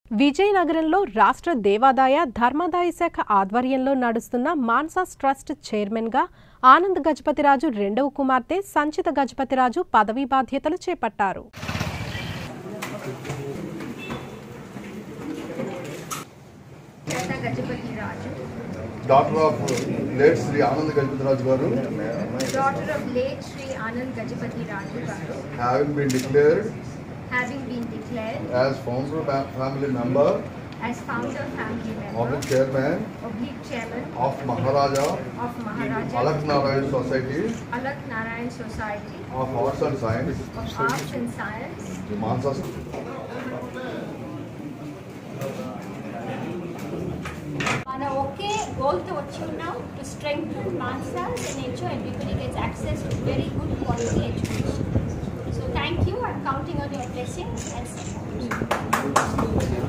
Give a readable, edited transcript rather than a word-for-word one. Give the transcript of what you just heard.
విజయనగరంలో రాష్ట్ర దేవాదాయ ధర్మాదాయ శాఖ ఆధ్వర్యంలో నడుస్తున్న మాన్సాస్ ట్రస్ట్ చైర్మన్గా ఆనంద్ గజపతిరాజు రెండవ కుమార్తె సంచిత గజపతిరాజు పదవీ బాధ్యతలు చేపట్టారు. Daughter of late Sri Anand Gajapati Garu. Daughter of late Sri Anand Gajapati Garu. Having been declared. As founder family member. As founder family member. Oblique chairman. Of Maharaja. Alak Narayan Society. Of Arts and Science. Mansas. Mana okay goal to achieve now to strengthen Mansas and ensure everybody gets access to very good quality education. So thank you. I'm counting on your blessings and support.